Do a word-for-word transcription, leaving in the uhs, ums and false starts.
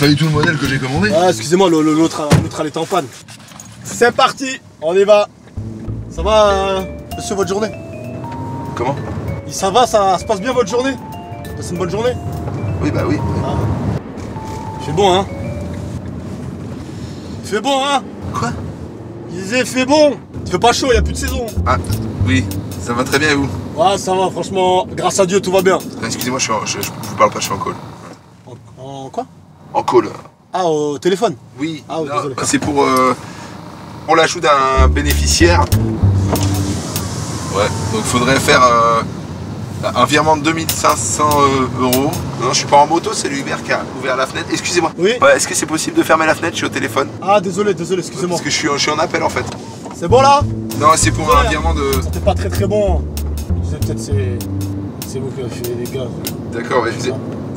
pas du tout le modèle que j'ai commandé. Ah, excusez-moi, l'autre elle était en panne. C'est parti, on y va. Ça va, euh, monsieur, votre journée? Comment? Ça va, ça se passe bien votre journée? C'est une bonne journée? Oui, bah oui. Ah. Il fait bon, hein? Il fait bon, hein? Quoi? Il disait, il fait bon. Il fait pas chaud, il n'y a plus de saison. Ah, oui, ça va très bien et vous? Ouais, ça va, franchement, grâce à Dieu, tout va bien. Excusez-moi, je, suis en- je, je vous parle pas, je suis en call. En, en quoi? En call. Ah, au téléphone? Oui, Ah, oui, désolé. c'est pour, euh, pour l'ajout d'un bénéficiaire. Ouais, donc il faudrait faire euh, un virement de deux mille cinq cents euros. Non, je suis pas en moto, c'est l'Uber qui a ouvert la fenêtre. Excusez-moi. Oui. Ouais, est-ce que c'est possible de fermer la fenêtre? Je suis au téléphone. Ah, désolé, désolé, excusez-moi. Parce que je suis, je suis en appel en fait. C'est bon là? Non, c'est pour Ouais. un virement de... C'était pas très très bon. Je sais peut-être c'est... C'est vous qui avez fait les gars. D'accord, ouais, je vous ai-